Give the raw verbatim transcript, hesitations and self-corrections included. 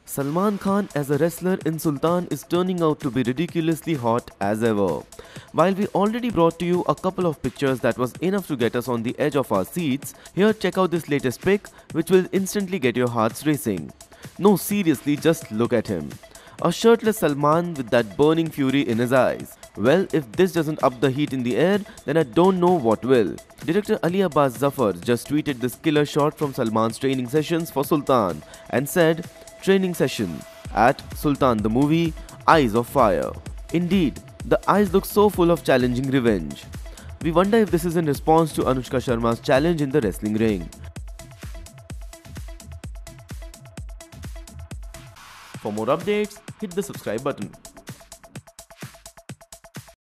Salman Khan as a wrestler in Sultan is turning out to be ridiculously hot as ever. While we already brought to you a couple of pictures that was enough to get us on the edge of our seats, here check out this latest pic which will instantly get your hearts racing. No, seriously, just look at him. A shirtless Salman with that burning fury in his eyes. Well, if this doesn't up the heat in the air, then I don't know what will. Director Ali Abbas Zafar just tweeted this killer shot from Salman's training sessions for Sultan and said, "Training session at Sultan the movie, eyes of fire." Indeed, the eyes look so full of challenging revenge. We wonder if this is in response to Anushka Sharma's challenge in the wrestling ring. For more updates, hit the subscribe button.